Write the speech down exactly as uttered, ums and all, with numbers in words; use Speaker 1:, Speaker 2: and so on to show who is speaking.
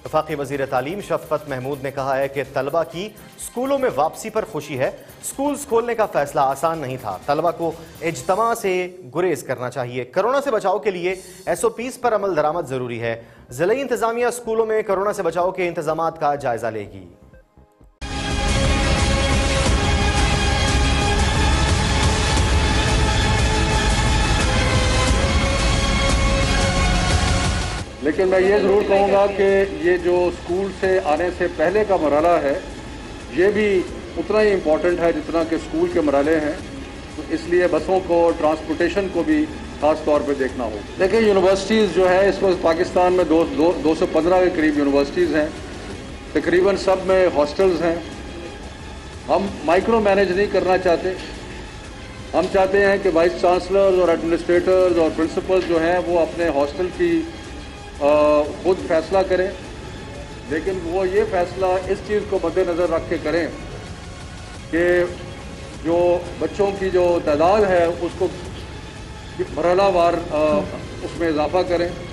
Speaker 1: وفاقی وزیر تعلیم شفقت محمود نے کہا ہے کہ طلبہ کی سکولوں میں واپسی پر خوشی ہے۔ سکولز کھولنے کا فیصلہ آسان نہیں تھا، طلبہ کو اجتماع سے گریز کرنا چاہیے۔ کرونا سے بچاؤ کے لیے ایس او پیز پر عمل درآمد ضروری ہے۔ ضلعی انتظامیہ سکولوں میں کرونا سے بچاؤ کے انتظامات کا جائزہ لے گی۔
Speaker 2: لیکن میں یہ ضرور کہوں گا کہ یہ جو اسکول سے آنے سے پہلے کا مرحلہ ہے یہ بھی اتنا ہی امپورٹنٹ ہے جتنا کہ اسکول کے مرحلے ہیں، تو اس لیے بسوں کو، ٹرانسپورٹیشن کو بھی خاص طور پہ دیکھنا ہوگا۔ دیکھیں یونیورسٹیز جو ہے اس وقت پاکستان میں دو دو دو سو پندرہ کے قریب یونیورسٹیز ہیں، تقریباً سب میں ہاسٹلز ہیں۔ ہم مائکرو مینیج نہیں کرنا چاہتے، ہم چاہتے ہیں کہ وائس چانسلرز اور ایڈمنسٹریٹرز اور پرنسپل جو ہیں وہ اپنے ہاسٹل کی خود فیصلہ کریں، لیکن وہ یہ فیصلہ اس چیز کو مد نظر رکھ کے کریں کہ جو بچوں کی جو تعداد ہے اس کو مرحلہ وار اس میں اضافہ کریں۔